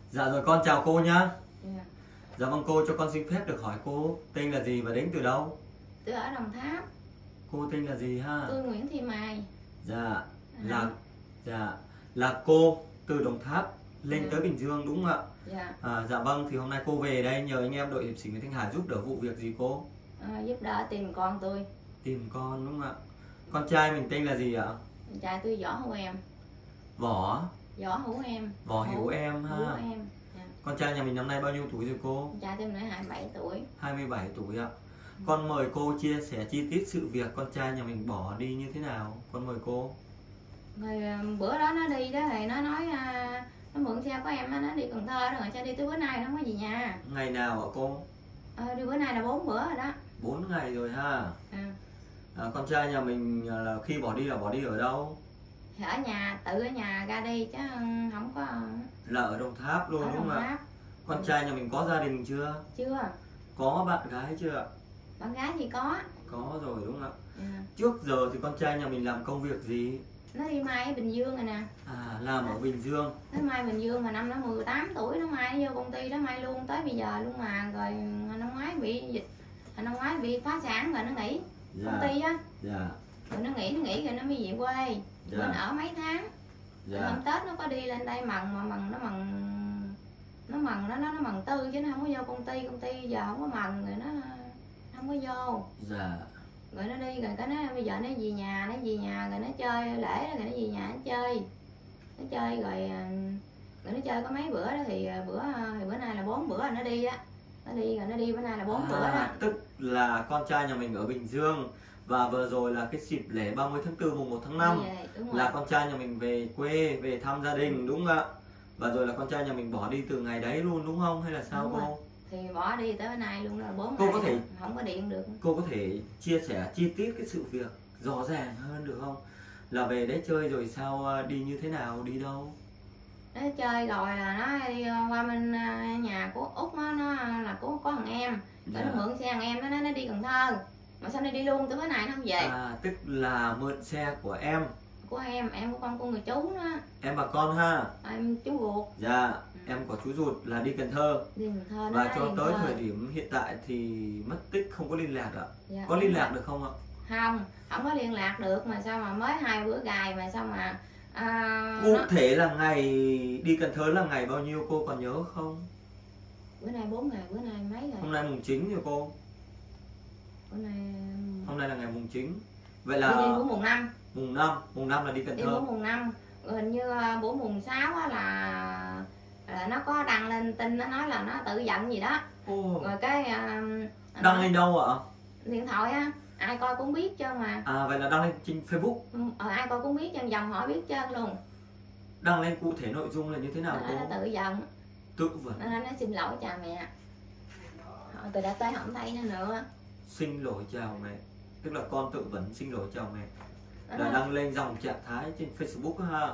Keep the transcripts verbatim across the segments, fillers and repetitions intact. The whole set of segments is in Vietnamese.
Dạ rồi, con chào cô nhá. Dạ. Dạ vâng, cô cho con xin phép được hỏi cô tên là gì và đến từ đâu? Tôi ở Đồng Tháp. Cô tên là gì ha? Tôi Nguyễn Thị Mai. Dạ là À. dạ là cô từ Đồng Tháp lên Dạ. tới Bình Dương đúng không ạ? Dạ. À, dạ vâng, thì hôm nay cô về đây nhờ anh em đội hiệp sĩ Nguyễn Thanh Hải giúp đỡ vụ việc gì cô? À, giúp đỡ tìm con tôi. Tìm con đúng không ạ? Con trai mình tên là gì ạ? Trai tôi Võ Hữu Em. Võ Võ Hữu Em. Võ Hữu Em ha. Hữu Em. Dạ. Con trai nhà mình năm nay bao nhiêu tuổi rồi cô? Trai tôi năm nay hai mươi bảy tuổi. hai mươi bảy tuổi ạ. Con mời cô chia sẻ chi tiết sự việc con trai nhà mình bỏ đi như thế nào. Con mời cô. Rồi à, bữa đó nó đi đó thì nó nói à, nó mượn xe của em, nó đi Cần Thơ rồi sao đi tới bữa nay nó không có gì nhà. Ngày nào ạ cô? À, đi bữa nay là bốn bữa rồi đó. bốn ngày rồi ha. À. À, con trai nhà mình là khi bỏ đi là bỏ đi ở đâu? Thì ở nhà, tự ở nhà ra đi chứ không có. Là ở Đồng Tháp luôn Ở đúng Đồng không ạ? Tháp. Con trai nhà mình có gia đình chưa? Chưa. Có bạn gái chưa ạ? Bạn gái thì có. Có rồi đúng không ạ? À. Trước giờ thì con trai nhà mình làm công việc gì? Nó đi mai ở Bình Dương rồi nè. À, làm ở Bình Dương. Nó mai Bình Dương mà năm nó mười tám tuổi nó mai nó vô công ty đó mai luôn tới bây giờ luôn mà. Rồi năm ngoái bị dịch, năm ngoái bị phá sản rồi nó nghỉ. Dạ. Công ty á. Dạ. Rồi nó nghỉ nó nghỉ rồi nó mới về quê. Dạ. Bên ở mấy tháng. Dạ. Hôm Tết nó có đi lên đây mần mà mần nó mần nó mần nó nó nó mần tư chứ nó không có vô công ty, công ty giờ không có mần rồi nó không có vô. Dạ. Rồi nó đi rồi cái nó bây giờ nó về nhà, nó về nhà rồi nó chơi lễ rồi nó về nhà nó chơi. Nó chơi rồi rồi nó chơi có mấy bữa đó thì bữa thì bữa nay là bốn bữa rồi nó đi á. Nó đi rồi nó đi bữa nay là bốn À, bữa đó. tức là con trai nhà mình ở Bình Dương và vừa rồi là cái dịp lễ ba mươi tháng tư mùng một tháng năm Vậy, đúng rồi. là con trai nhà mình về quê về thăm gia đình đúng không ạ? Và rồi là con trai nhà mình bỏ đi từ ngày đấy luôn đúng không hay là sao Đúng cô? rồi. Thì bỏ đi tới bữa nay luôn rồi bốn Cô ngày có thể không có điện được. Cô có thể chia sẻ chi tiết cái sự việc rõ ràng hơn được không? Là về đấy chơi rồi sao, đi như thế nào, đi đâu? Nó chơi rồi là nó đi qua bên nhà của Út nó, nó là có có thằng em. Rồi Dạ. nó mượn xe thằng em nó, nó nó đi Cần Thơ. Mà sao nó đi luôn tới bữa nay nó không về. À, tức là mượn xe của em. Của em, em của con của người chú đó. Em bà con ha. Em chú ruột. Dạ, em có chú ruột là đi Cần Thơ. Đi Cần Thơ. Và nó cho đi Cần tới Thơ. thời điểm hiện tại thì mất tích không có liên lạc ạ. Dạ, Có liên lạc được không ạ? Không, không có liên lạc được mà sao mà mới hai bữa gài mà sao mà à, Cụ nó... thể là ngày đi Cần Thơ là ngày bao nhiêu cô còn nhớ không? Bữa nay bốn ngày, bữa nay mấy rồi? Hôm nay mùng chín rồi cô. Bữa nay Hôm nay là ngày mùng chín. Vậy đi là bữa mùng năm. mùng năm, mùng năm là đi Cần Đi Thơ. bữa mùng năm. Hình như bữa mùng sáu á là là nó có đăng lên tin nó nói là nó tự giận gì đó. Ồ. Rồi cái uh, Đăng lên đâu ạ? điện thoại á, ai coi cũng biết chứ mà. À vậy là đăng lên trên Facebook. Ờ, ai coi cũng biết chứ, dòng họ biết trơn luôn. Đăng lên cụ thể nội dung là như thế nào Nó, cô? nó tự giận. Tự vẫn. Nó nói nó xin lỗi cha mẹ. Họ từ đã tới không thấy nó nữa. Xin lỗi chào mẹ. Tức là con tự vẫn xin lỗi chào mẹ. Nó Là nói, đăng lên dòng trạng thái trên Facebook ha.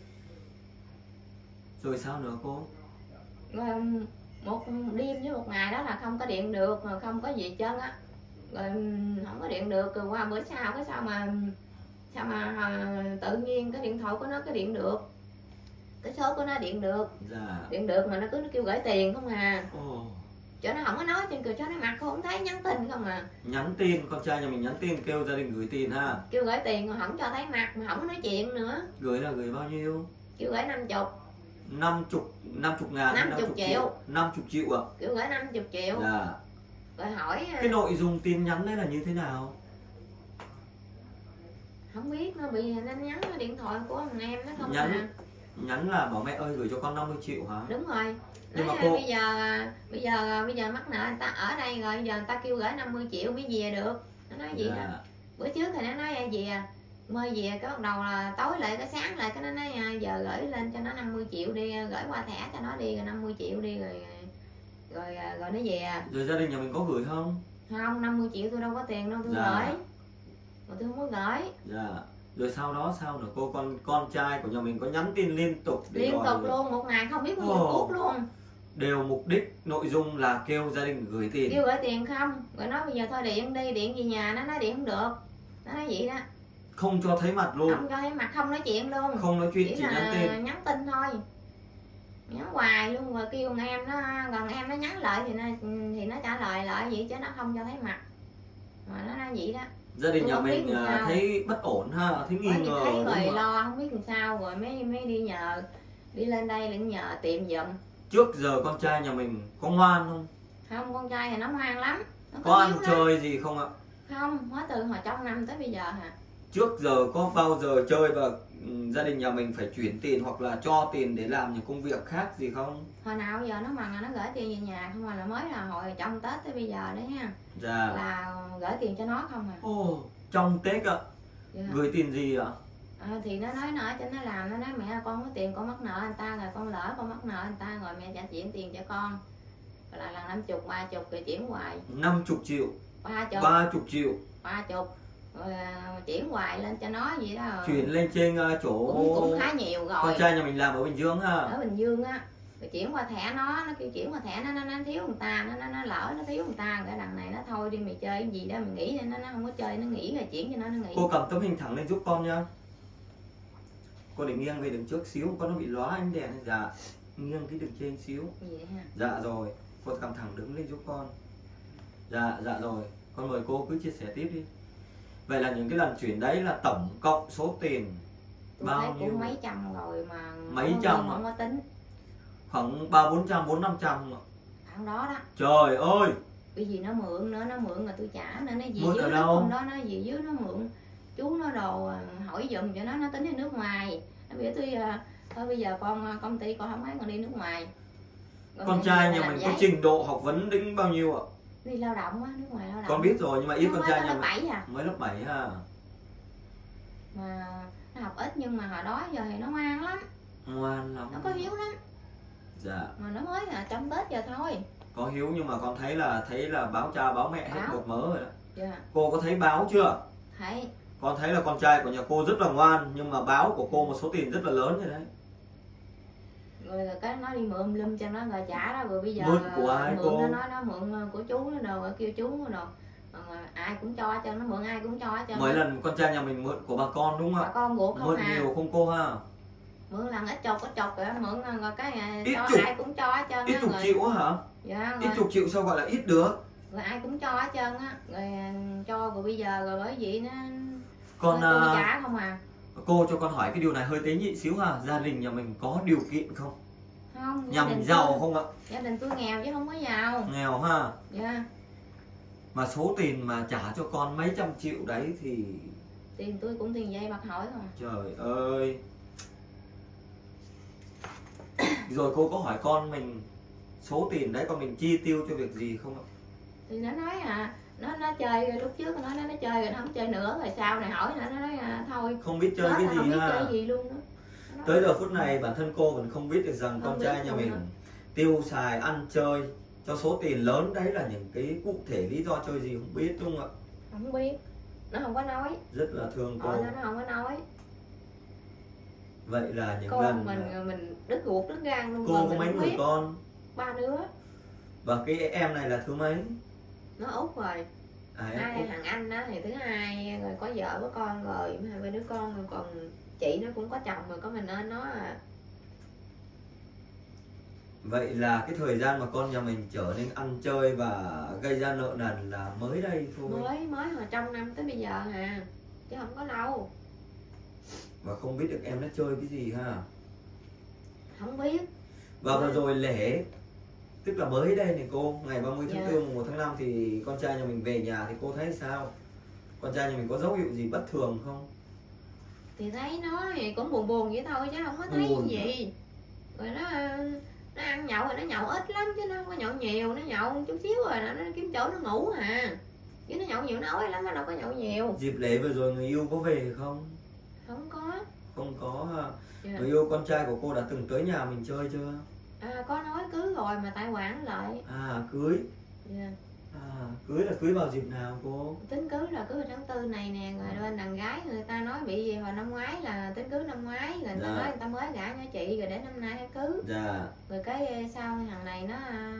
Rồi sao nữa cô? rồi một đêm với một ngày đó là không có điện được mà không có gì hết trơn á. Rồi không có điện được rồi qua bữa sau cái sao mà sao mà à, tự nhiên cái điện thoại của nó cái điện được. Cái số của nó điện được. Dạ. Điện được mà nó cứ nó kêu gửi tiền không à. Ồ. Cho nó không có nói trên cười cho nó mặt không thấy nhắn tin không à. Nhắn tin, con trai nhà mình nhắn tin kêu gia đình gửi tiền ha. Kêu gửi tiền mà không cho thấy mặt mà không có nói chuyện nữa. Gửi là gửi bao nhiêu? Kêu gửi năm chục. Năm chục, năm chục ngàn, năm chục triệu. Năm chục triệu ạ. Kêu gửi năm chục triệu. Dạ. Rồi hỏi Cái nội dung tin nhắn đấy là như thế nào? không biết nó bị nó nhắn cái điện thoại của thằng em nó không Nhắn à. Nhắn là bảo mẹ ơi gửi cho con năm mươi triệu hả? Đúng rồi. Nhưng Nói mà là cô- bây giờ bây giờ bây giờ mắc nợ người ta ở đây rồi giờ người ta kêu gửi năm mươi triệu mới về được. Nó nói gì đó. Dạ. Bữa trước thì nó nói về mới về cái bắt đầu là tối lại cái sáng lại cái nó nói à, giờ gửi lên cho nó năm mươi triệu đi, gửi qua thẻ cho nó đi rồi năm mươi triệu đi rồi rồi rồi nó về. Rồi gia đình nhà mình có gửi không? Không, năm mươi triệu tôi đâu có tiền đâu tôi Dạ. gửi. Mà tôi không có gửi. Dạ. Rồi sau đó sao nữa cô? Con con trai của nhà mình có nhắn tin liên tục để Liên đòi- tục luôn, một ngày không biết bao nhiêu Ồ. phút luôn. Đều mục đích nội dung là kêu gia đình gửi tiền. Kêu gửi tiền không, rồi nói bây giờ thôi điện đi, điện về nhà, nó nói điện không được. Nó nói vậy đó. Không cho thấy mặt luôn. Không cho thấy mặt, không nói chuyện luôn. Không nói chuyện, chỉ, chỉ là nhắn tin. nhắn tin thôi. Nhắn hoài luôn, rồi kêu thằng em nó gần em nó nhắn lại thì nó thì nó trả lời lại vậy chứ nó không cho thấy mặt, mà nó nói vậy đó. Gia đình Tôi nhà không biết mình làm à, sao. thấy bất ổn ha, thấy nghi Bởi vì ngờ thấy đúng rồi không ạ? lo không biết làm sao, rồi mới mới đi nhờ, đi lên đây để nhờ tìm giùm. Trước giờ con trai nhà mình có ngoan không? Không, con trai thì nó ngoan lắm, nó Có ăn hiếu lắm. chơi gì không ạ? Không, mới từ hồi trong năm tới bây giờ hả? Trước giờ có bao giờ chơi và ừ, gia đình nhà mình phải chuyển tiền hoặc là cho tiền để làm những công việc khác gì không? Hồi nào giờ nó mà nó gửi tiền về nhà không, mà là mới là hồi trong Tết tới bây giờ đấy ha. Dạ. Là gửi tiền cho nó không à. Ồ, trong Tết ạ? Dạ. Gửi tiền gì ạ? À, thì nó nói nói cho nó làm, nó nói mẹ con có tiền con mắc nợ anh ta rồi, con lỡ con mắc nợ anh ta rồi mẹ trả chuyển tiền cho con. Rồi là lần năm chục, ba chục rồi chuyển hoài. năm mươi triệu. Ba chục. ba mươi triệu. Ba chục. Rồi à, chuyển hoài lên cho nó vậy đó. Chuyển lên trên uh, chỗ cũng, cũng khá nhiều rồi. con trai nhà mình làm ở Bình Dương ha. Ở Bình Dương á. Rồi chuyển qua thẻ nó, nó kêu chuyển qua thẻ nó, nó, nó thiếu người ta, nó, nó, nó lỡ nó thiếu người ta, cái đằng này nó thôi đi mày chơi cái gì đó mày nghĩ đi, nó, nó không có chơi, nó nghỉ rồi chuyển cho nó, nó nghỉ. Cô cầm tấm hình thẳng lên giúp con nha. Cô để nghiêng về đường trước xíu, con nó bị lóa ánh đèn. Dạ, nghiêng cái đường trên xíu. Vậy ha. Dạ rồi, cô cầm thẳng đứng lên giúp con. Dạ, dạ rồi, con mời cô cứ chia sẻ tiếp đi. Vậy là những cái lần chuyển đấy là tổng cộng số tiền Tôi bao thấy nhiêu? cũng mấy trăm rồi mà Mấy không, trăm không, ạ? không có tính. Khoảng ba bốn trăm, bốn năm trăm ạ. Khoảng đó đó. Trời ơi! Bởi vì nó mượn nữa, nó mượn rồi tôi trả nữa, nó gì Mượn ở dưới nó đâu? hôm đó nó gì dưới nó mượn. Chú nó đồ hỏi giùm cho nó, nó tính đi nước ngoài. Nó biểu tôi thôi bây giờ con công ty con không thấy con đi nước ngoài. Con Con đi trai nhà làm mình giấy. có trình độ học vấn đến bao nhiêu ạ? Đi lao động á, nước ngoài lao động. Con biết rồi, nhưng mà ý Nó con mới trai lớp nhà mình bảy à. mới lớp bảy ha. Mà nó học ít nhưng mà hồi đó giờ thì nó ngoan lắm, Ngoan lắm. nó có hiếu lắm. Dạ. Mà nó mới là trong Tết giờ thôi. Có hiếu nhưng mà con thấy là thấy là báo cha báo mẹ hết Báo. một mớ rồi đó. Dạ. Cô có thấy báo chưa? Thấy. Con thấy là con trai của nhà cô rất là ngoan, nhưng mà báo của cô một số tiền rất là lớn rồi đấy. Rồi cái nó đi mượn lum cho nó rồi trả đó, rồi bây giờ Mượn của ai mượn cô? nó nói nó mượn của chú nó đồ, rồi kêu chú nó đồ. Rồi ai cũng cho cho nó mượn, ai cũng cho cho. Mấy lần con trai nhà mình mượn của bà con đúng không bà ạ? con ruột không Mượn à. nhiều không cô ha? Mượn lần ít chục ít chục rồi mượn rồi cái Ít cho chục. ai cũng cho hết trơn Ít á, chục rồi. triệu á hả? Dạ, Ít rồi, chục triệu sao gọi là ít được? rồi ai cũng cho hết trơn á, rồi cho rồi bây giờ rồi bởi vậy nó Con tôi à, trả không à. cô cho con hỏi cái điều này hơi tế nhị xíu ha. Gia đình nhà mình có điều kiện không? Không, Nhà gia mình đình giàu tôi, không ạ? gia đình tôi nghèo chứ không có giàu. Nghèo ha. Dạ. Mà số tiền mà trả cho con mấy trăm triệu đấy thì Tiền tôi cũng tiền dây bạc hỏi thôi. trời ơi. Rồi cô có hỏi con mình số tiền đấy con mình chi tiêu cho việc gì không ạ? Thì nó nói à, nó nó chơi lúc trước nó nói nó chơi rồi nó không chơi nữa, rồi sau này hỏi nữa nó nói à, thôi. Không biết chơi Đó cái là gì không biết ha. chơi gì luôn đó. Nó Tới nói, giờ phút này bản thân cô vẫn không biết được rằng Không con biết trai nhà luôn mình ạ. tiêu xài ăn chơi cho số tiền lớn đấy là những cái cụ thể lý do chơi gì không biết đúng không ạ? không biết, nó không có nói. Rất là thương cô. Ờ, nó nó không có nói. Vậy là những Con lần mình mình đứt ruột đứt gan luôn. cô mà có mình mấy không người biết. con? Ba đứa. Và cái em này là thứ mấy? Nó út rồi. À, em Hai út. thằng anh đó thì thứ hai rồi, có vợ có con rồi, hai ba đứa con rồi, còn chị nó cũng có chồng rồi, có mình nên nó à. Vậy là cái thời gian mà con nhà mình trở nên ăn chơi và gây ra nợ nần là mới đây thôi. mới mới mà trong năm tới bây giờ à, chứ không có lâu. Và không biết được em nó chơi cái gì ha. Không biết. Và vừa rồi lễ, tức là mới đây này cô, ngày ba mươi tháng Dạ. tư mùng một tháng năm thì con trai nhà mình về nhà thì cô thấy sao? Con trai nhà mình có dấu hiệu gì bất thường không? Thì thấy nó thì cũng buồn buồn vậy thôi chứ không có thấy Buồn gì. Rồi nó nó ăn nhậu rồi nó nhậu ít lắm chứ nó không có nhậu nhiều, nó nhậu chút xíu rồi nó, nó kiếm chỗ nó ngủ à. Chứ nó nhậu nhiều nói lắm, nó đâu có nhậu nhiều. Dịp lễ vừa rồi người yêu có về không? Không có. Không có ha. Dạ. Người yêu con trai của cô đã từng tới nhà mình chơi chưa? À, có nói cưới rồi mà tại quản lại. À cưới. Dạ. À cưới là cưới vào dịp nào cô? Tính cưới là cưới tháng tư này nè, rồi bên đàn gái người ta nói bị gì hồi năm ngoái là tính cưới năm ngoái, rồi người ta Dạ. nói người ta mới gả cho chị rồi để năm nay cưới. Dạ. Rồi cái sau thằng này nó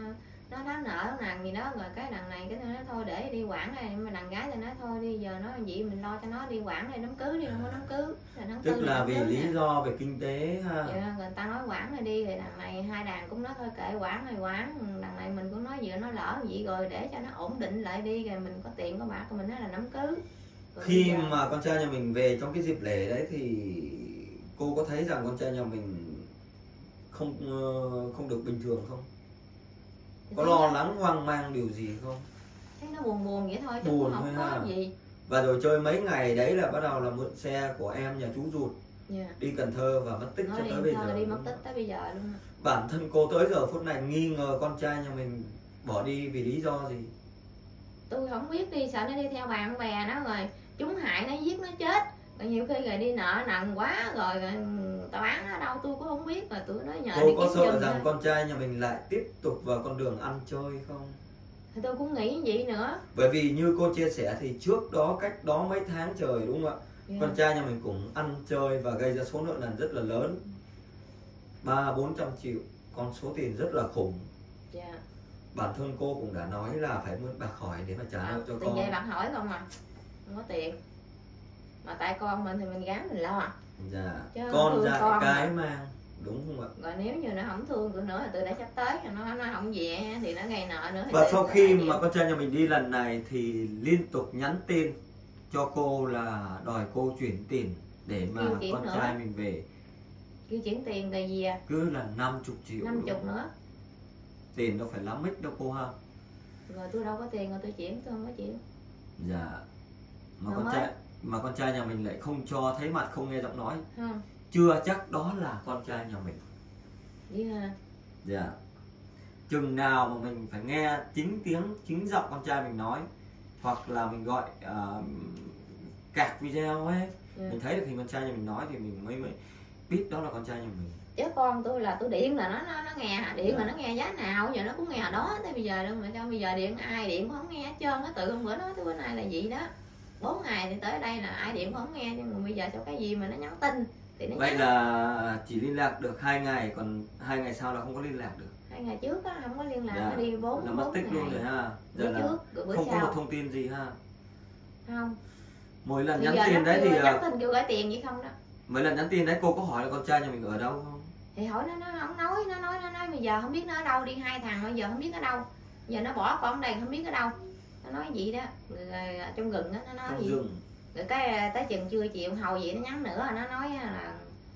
nó đó nợ nàng gì đó, rồi cái đằng này cái nó thôi để đi quản này, mà đằng gái thì nói thôi đi giờ nó vậy mình lo cho nó đi quản này đám cưới đi, không có đám cưới là tháng Tức tư là vì lý nè. do về kinh tế ha. Dạ, rồi người ta nói quản này đi, rồi đằng này hai đàn cũng nói thôi kệ quản này quản, đằng này mình cũng nói vừa nó lỡ vậy rồi để cho nó ổn định lại đi, rồi mình có tiền có bạc mình nói là đám cưới. Rồi Khi giờ... mà con trai nhà mình về trong cái dịp lễ đấy thì cô có thấy rằng con trai nhà mình không không được bình thường không? Có lo lắng hoang mang điều gì không? Thấy nó buồn buồn vậy thôi chứ Buồn cũng không thôi có ha. gì. Và rồi chơi mấy ngày đấy là bắt đầu là mượn xe của em nhà chú ruột Yeah. đi Cần Thơ và mất tích Nó cho đi tới bây thôi, giờ. đi mất tích tới bây giờ luôn. Bản thân cô tới giờ phút này nghi ngờ con trai nhà mình bỏ đi vì lý do gì? Tôi không biết, đi sợ nó đi theo bạn bè nó rồi chúng hại nó giết nó chết, rồi nhiều khi rồi đi nợ nần quá rồi, rồi tao bán nó đâu tôi cũng không biết, rồi tụi nó nhờ Cô đi có kiếm sợ giùm rằng thôi. con trai nhà mình lại tiếp tục vào con đường ăn chơi không? Thì tôi cũng nghĩ vậy nữa. Bởi vì như cô chia sẻ thì trước đó, cách đó mấy tháng trời đúng không ạ? Yeah. Con trai nhà mình cũng ăn chơi và gây ra số nợ nần rất là lớn, ba bốn trăm triệu, con số tiền rất là khủng. Yeah. Bản thân cô cũng đã nói là phải mượn bạc hỏi để mà trả À, nợ cho tiền con. về bạn hỏi không à, không có tiền, mà tại con mình thì mình gán mình lo. Dạ. Chứ Con thương dạy con cái mang, đúng không ạ? Rồi nếu như nó không thương tụi nữa là từ đây sắp tới nó nó không về thì nó gây nợ nữa. Thì Và sau khi mà mà con trai nhà mình đi lần này thì liên tục nhắn tin cho cô là đòi cô chuyển tiền để mà con nữa. trai mình về. Kêu chuyển tiền tại vì Cứ là năm mươi triệu. năm mươi nữa. Tiền đâu phải lắm ít đâu cô ha. Rồi tôi đâu có tiền rồi tôi chuyển, tôi không có chuyển. Dạ. Mà Mà con mới... trai mà con trai nhà mình lại không cho thấy mặt, không nghe giọng nói. Không. Chưa chắc đó là con trai nhà mình. Vậy hả? Dạ. Chừng nào mà mình phải nghe chính tiếng, chính giọng con trai mình nói, hoặc là mình gọi uh, cạc video ấy, yeah. Mình thấy được hình con trai nhà mình nói thì mình mới mới biết đó là con trai nhà mình. Chứ con tôi là tôi điện là nó nó, nó nghe, điện Yeah. là nó nghe giá nào giờ nó cũng nghe đó tới bây giờ đâu, mà sao bây giờ điện ai điện cũng không nghe hết trơn á. Tự hôm bữa nói tới bữa nay là vậy đó, bốn ngày thì tới đây là ai điện cũng không nghe, nhưng mà bây giờ sao cái gì mà nó nhắn tin thì nó Vậy nhắn. là chỉ liên lạc được hai ngày, còn hai ngày sau là không có liên lạc được. Hai ngày trước á không có liên lạc, Dạ. nó đi bốn là mất tích ngày. luôn rồi ha. Giờ Bữa là trước rồi bữa không sau có một thông tin gì ha. không. Mỗi lần Bây nhắn giờ tin nó đấy kêu thì nhắn tin kêu gửi tiền vậy không đó. Mỗi lần nhắn tin đấy cô có hỏi là con trai nhà mình ở đâu không? Thì hỏi nó, nó không nói, nó nói nó nói bây giờ không biết nó ở đâu, đi hai thằng bây giờ không biết ở đâu, giờ nó bỏ con ở đây không biết ở đâu, nó nói gì đó. Rồi, rồi, trong rừng á nó nói Trong gì rừng. rồi cái tới chừng trưa chiều hầu vậy nó nhắn nữa, nó nói là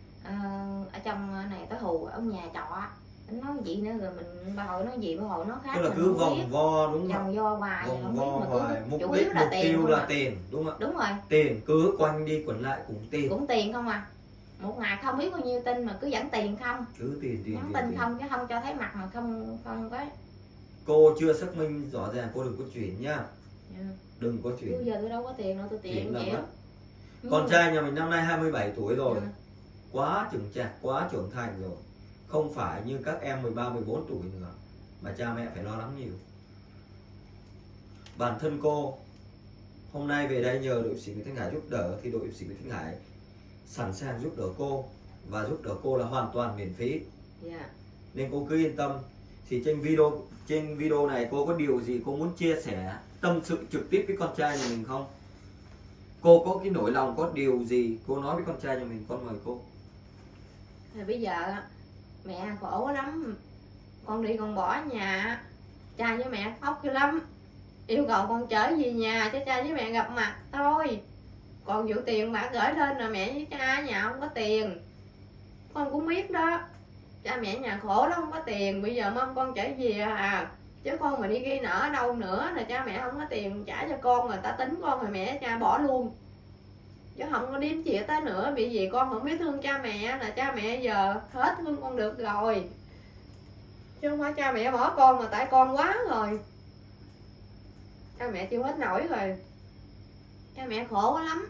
uh, ở trong này tới hù ở nhà trọ, nó nói gì nữa rồi mình bà hồi nói gì bà hồi nó khác. Tức là cứ vòng biết. vo đúng không? Vòng vo hoài, Vòng không vo biết mà hoài, cứ mục chủ đích yếu là mục tiền tiêu không là à. tiền đúng không ạ? Đúng rồi. Tiền cứ quanh đi quẩn lại cũng tiền. Cũng tiền không à. Một ngày không biết bao nhiêu tin mà cứ dẫn tiền không. Cứ tiền tiền Nhắn tiền, tin tiền. không chứ không cho thấy mặt mà không không có. Cô chưa xác minh rõ ràng, cô đừng có chuyển nhá. Yeah. Đừng có Bây chuyển. giờ tôi đâu có tiền đâu, tôi tiền Chuyển là nhiều. mất. Con trai nhà mình năm nay hai mươi bảy tuổi rồi. Yeah. Quá trưởng chạc, quá trưởng thành rồi. Không phải như các em mười ba, mười bốn tuổi nữa mà cha mẹ phải lo lắng nhiều. Bản thân cô hôm nay về đây nhờ đội sĩ Nguyễn Thanh Hải giúp đỡ thì đội sĩ Nguyễn Thanh Hải sẵn sàng giúp đỡ cô, và giúp đỡ cô là hoàn toàn miễn phí. Yeah. Nên cô cứ yên tâm. Thì trên video trên video này cô có điều gì cô muốn chia sẻ, tâm sự trực tiếp với con trai nhà mình không? Cô có cái nỗi lòng, có điều gì cô nói với con trai nhà mình, con mời cô. Thì bây giờ mẹ khổ lắm, con đi con bỏ nhà, cha với mẹ khóc dữ lắm, yêu cầu con trở về nhà cho cha với mẹ gặp mặt thôi. Còn vụ tiền bà gửi lên là mẹ với cha ở nhà không có tiền, con cũng biết đó. Cha mẹ nhà khổ lắm không có tiền, bây giờ mong con trở về à. Chứ con mà đi ghi nợ ở đâu nữa là cha mẹ không có tiền trả cho con, người ta tính con rồi mẹ cha bỏ luôn. Chứ không có điếm chĩa tới nữa, bị gì con không biết thương cha mẹ là cha mẹ giờ hết thương con được rồi. Chứ không phải cha mẹ bỏ con mà tại con quá rồi. Cha mẹ chịu hết nổi rồi. Cha mẹ khổ quá lắm.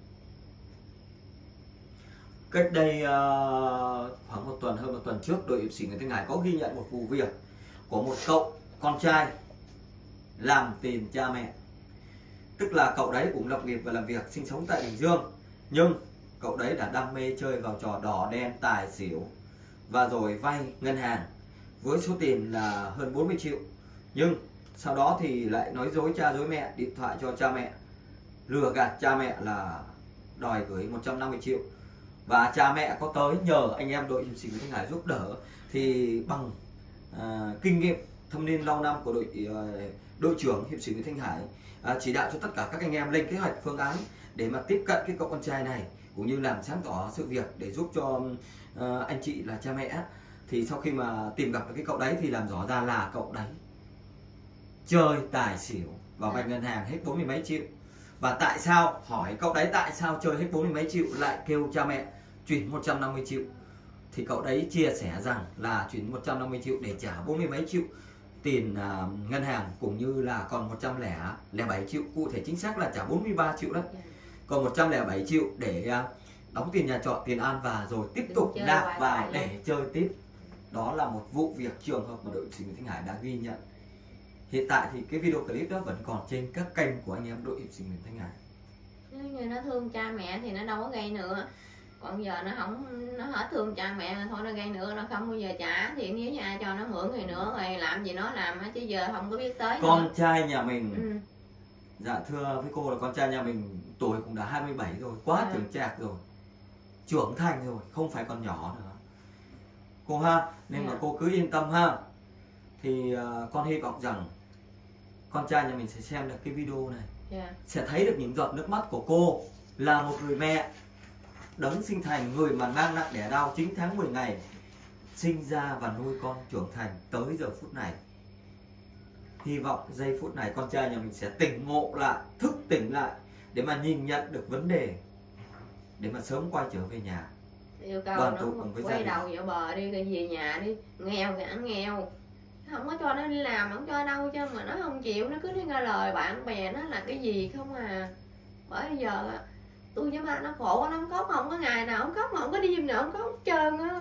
Cách đây uh, khoảng một tuần, hơn một tuần trước, đội hiệp sĩ Nguyễn Thanh Hải có ghi nhận một vụ việc của một cậu con trai làm tiền cha mẹ. Tức là cậu đấy cũng lập nghiệp và làm việc sinh sống tại Bình Dương, nhưng cậu đấy đã đam mê chơi vào trò đỏ đen tài xỉu và rồi vay ngân hàng với số tiền là hơn bốn mươi triệu Nhưng sau đó thì lại nói dối cha dối mẹ, điện thoại cho cha mẹ, lừa gạt cha mẹ là đòi gửi một trăm năm mươi triệu. Và cha mẹ có tới nhờ anh em đội hiệp sĩ Nguyễn Thanh Hải giúp đỡ, thì bằng à, kinh nghiệm thâm niên lâu năm của đội à, đội trưởng hiệp sĩ Nguyễn Thanh Hải à, chỉ đạo cho tất cả các anh em lên kế hoạch phương án để mà tiếp cận cái cậu con trai này, cũng như làm sáng tỏ sự việc để giúp cho à, anh chị là cha mẹ. Thì sau khi mà tìm gặp được cái cậu đấy thì làm rõ ra là cậu đấy chơi tài xỉu vào vay ngân hàng hết bốn mươi mấy triệu. Và tại sao, hỏi cậu đấy tại sao chơi hết bốn mươi mấy triệu lại kêu cha mẹ chuyển một trăm năm mươi triệu, thì cậu đấy chia sẻ rằng là chuyển một trăm năm mươi triệu để trả bốn mươi mấy triệu tiền uh, ngân hàng, cũng như là còn một trăm lẻ bảy triệu, cụ thể chính xác là trả bốn mươi ba triệu đấy, còn một trăm lẻ bảy triệu để uh, đóng tiền nhà trọ, tiền ăn, và rồi tiếp tục nạp vào để chơi tiếp. Đó là một vụ việc trường hợp mà đội hiệp sĩ Nguyễn Thanh Hải đã ghi nhận. Hiện tại thì cái video clip đó vẫn còn trên các kênh của anh em đội hiệp sĩ Nguyễn Thanh Hải. Nếu như nó thương cha mẹ thì nó đâu có gây nữa. Còn giờ nó không, nó hết thương cha mẹ thôi nó gây nữa, nó không bao giờ trả. Thì nếu như ai cho nó mượn thì nữa rồi làm gì nó làm, chứ giờ không có biết tới con nữa. Trai nhà mình ừ. Dạ thưa với cô là con trai nhà mình tuổi cũng đã hai mươi bảy rồi, quá à. trưởng chạc rồi, trưởng thành rồi, không phải còn nhỏ nữa cô ha. Nên yeah. mà cô cứ yên tâm ha. Thì uh, con hy vọng rằng con trai nhà mình sẽ xem được cái video này, yeah. sẽ thấy được những giọt nước mắt của cô là một người mẹ đấng sinh thành, người mà mang nặng đẻ đau chín tháng mười ngày, sinh ra và nuôi con trưởng thành tới giờ phút này. Hy vọng giây phút này con trai nhà mình sẽ tỉnh ngộ lại, thức tỉnh lại để mà nhìn nhận được vấn đề, để mà sớm quay trở về nhà. Yêu cầu nó quay đầu vào bờ đi, rồi về nhà đi, nghèo thì ăn nghèo, không có cho nó đi làm, không cho đâu chứ mà nó không chịu, nó cứ đi nghe lời bạn bè nó là cái gì không à. Bởi giờ tôi với ba nó khổ, nó không khóc, không có ngày nào không khóc, mà không có đêm nào không khóc hết trơn á.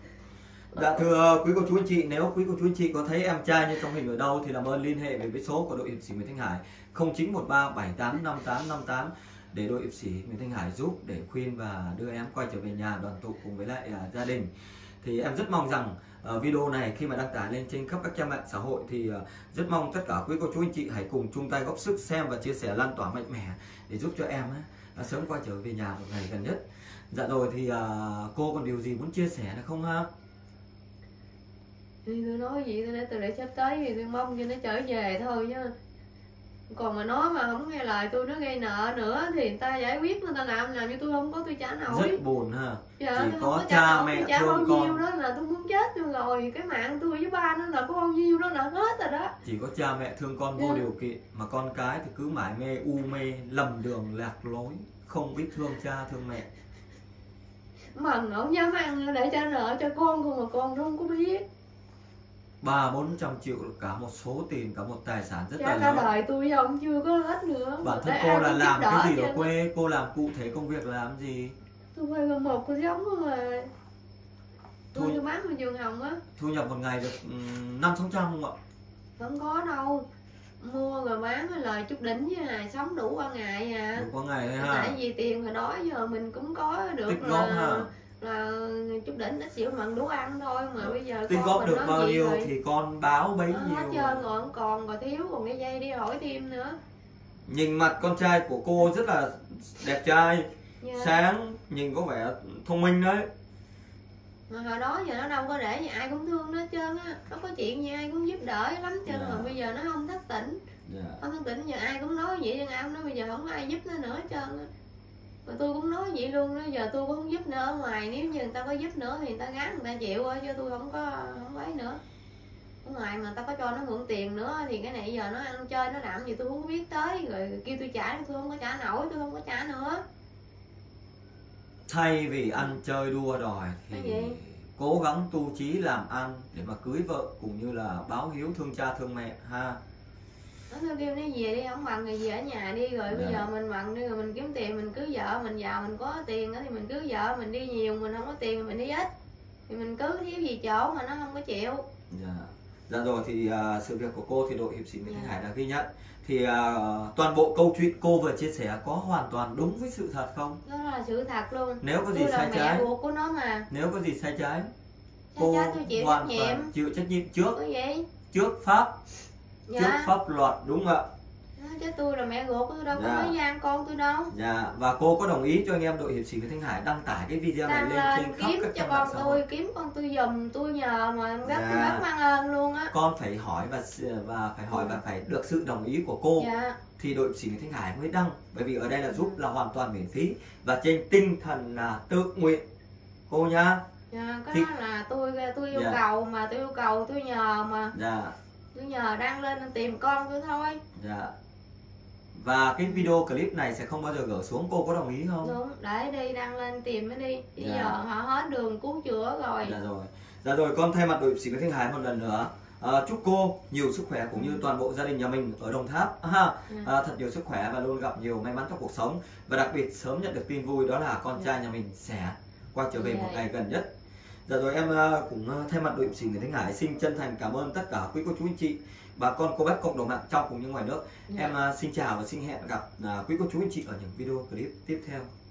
Dạ thưa quý cô chú anh chị, nếu quý cô chú anh chị có thấy em trai như trong hình ở đâu thì làm ơn liên hệ về với số của đội hiệp sĩ Nguyễn Thanh Hải không chín một ba bảy tám năm tám năm tám để đội hiệp sĩ Nguyễn Thanh Hải giúp để khuyên và đưa em quay trở về nhà đoàn tụ cùng với lại uh, gia đình. Thì em rất mong rằng uh, video này khi mà đăng tải lên trên khắp các trang mạng xã hội thì uh, rất mong tất cả quý cô chú anh chị hãy cùng chung tay góp sức xem và chia sẻ lan tỏa mạnh mẽ để giúp cho em uh, sớm quay trở về nhà một ngày gần nhất. Dạ rồi thì uh, cô còn điều gì muốn chia sẻ nữa không ha? Thì tôi nói gì tôi để từ để sắp tới thì tôi mong cho nó trở về thôi chứ. Còn mà nó mà không nghe lời tôi, nó gây nợ nữa thì người ta giải quyết, người ta làm làm như tôi không có, tôi trả nổi. Rất buồn ha. Dạ, chỉ có, có cha nổi, mẹ trả thương bao con. nhiêu đó là tôi muốn chết luôn rồi. Cái mạng tôi với ba nó là có bao nhiêu đó là hết rồi đó. Chỉ có cha mẹ thương con vô yeah. điều kiện, mà con cái thì cứ mải mê u mê, lầm đường lạc lối, không biết thương cha thương mẹ. Mà nó không dám ăn để trả nợ cho con, con mà con nó không có biết. Ba bốn trăm triệu cả một số tiền, cả một tài sản rất Chả là lớn. lớn. Cả đời tôi không chưa có hết nữa. Bản thân cô là làm cái gì ở quê? Cô làm cụ thể công việc làm gì? Tôi phải gần một cái giống mà tôi thu... bán ở vườn hồng á. Thu nhập một ngày được năm sáu trăm không ạ? Không có đâu. Mua rồi bán lời chút đỉnh với à, sống đủ qua ngày à. Đủ qua ngày thôi ha. Tại vì tiền hồi đó giờ mình cũng có được tích là... góp ha. Là chút đỉnh ít xỉu bằng đủ ăn thôi mà ừ. Bây giờ tích góp được bao nhiêu rồi? Thì con báo bấy à, nhiêu hết trơn rồi, không còn, còn thiếu còn cái dây đi hỏi thêm nữa. Nhìn mặt con trai của cô rất là đẹp trai, yeah. sáng, nhìn có vẻ thông minh đấy. Mà hồi đó giờ nó đâu có để gì ai cũng thương nó hết trơn á, nó có chuyện gì ai cũng giúp đỡ lắm trơn. Yeah. Mà bây giờ nó không thức tỉnh, yeah. không thức tỉnh giờ ai cũng nói vậy, nhưng ai cũng nói bây giờ không có ai giúp nó nữa hết trơn á. Mà tôi cũng nói vậy luôn đó, giờ tôi cũng không giúp nữa ở ngoài, nếu như người ta có giúp nữa thì người ta gán người ta chịu thôi, chứ tôi không có không ấy nữa. Ở ngoài mà người ta có cho nó mượn tiền nữa thì cái này giờ nó ăn chơi nó làm gì tôi không có biết tới, rồi kêu tôi trả tôi không có trả nổi, tôi không có trả nữa. Thay vì ăn chơi đua đòi thì cố gắng tu chí làm ăn để mà cưới vợ, cũng như là báo hiếu thương cha thương mẹ ha. Nó thôi kêu nó về đi, không bằng thì về ở nhà đi, rồi yeah. bây giờ mình bằng đi rồi mình kiếm tiền, mình cưới vợ, mình giàu mình có tiền đó thì mình cưới vợ, mình đi nhiều mình không có tiền mình đi ít thì mình cứ thiếu gì chỗ mà nó không có chịu. Dạ, dạ rồi thì uh, sự việc của cô thì đội hiệp sĩ Nguyễn Thanh Hải đã ghi nhận. Thì uh, toàn bộ câu chuyện cô vừa chia sẻ có hoàn toàn đúng với sự thật không? Đó là sự thật luôn. Nếu có gì tôi sai là trái mẹ ruột của nó mà. Nếu có gì sai trái, cô chịu hoàn toàn chịu trách nhiệm trước. Có gì? Trước pháp Dạ. trước pháp luật, đúng không ạ? Chứ tôi là mẹ ruột, tôi đâu có Dạ. nói gian con tôi đâu. Dạ, và cô có đồng ý cho anh em đội hiệp sĩ Nguyễn Thanh Hải đăng tải cái video này Đăng lên lên trên khắp kiếm các cho trang con mạng xã hội. tôi, kiếm con tôi giùm, tôi nhờ mà rất Dạ. rất mang ơn luôn á. Con phải hỏi và và phải hỏi Ừ. và phải được sự đồng ý của cô. Dạ. Thì đội hiệp sĩ Nguyễn Thanh Hải mới đăng, bởi vì ở đây là giúp là hoàn toàn miễn phí và trên tinh thần là tự nguyện cô nhá. Dạ, cái Thì- đó là tôi tôi yêu Dạ. cầu mà tôi yêu cầu tôi nhờ mà Dạ. tôi nhờ đăng lên tìm con tôi thôi. Dạ. Và cái video clip này sẽ không bao giờ gỡ xuống, cô có đồng ý không? Đúng, để đi đăng lên tìm mới đi. Bây Dạ. giờ họ hết đường cứu chữa rồi. Dạ rồi. Dạ rồi, con thay mặt đội hiệp sĩ Nguyễn Thanh Hải một lần nữa à, chúc cô nhiều sức khỏe cũng như toàn bộ gia đình nhà mình ở Đồng Tháp ha. Dạ. À, thật nhiều sức khỏe và luôn gặp nhiều may mắn trong cuộc sống, và đặc biệt sớm nhận được tin vui đó là con Dạ. trai nhà mình sẽ quay trở về Dạ. một ngày gần nhất. Dạ rồi, em à, cũng à, thay mặt đội hiệp sĩ Nguyễn Thanh Hải xin chân thành cảm ơn tất cả quý cô chú anh chị, bà con cô bác cộng đồng mạng trong cũng như ngoài nước. Dạ. Em à, xin chào và xin hẹn gặp à, quý cô chú anh chị ở những video clip tiếp theo.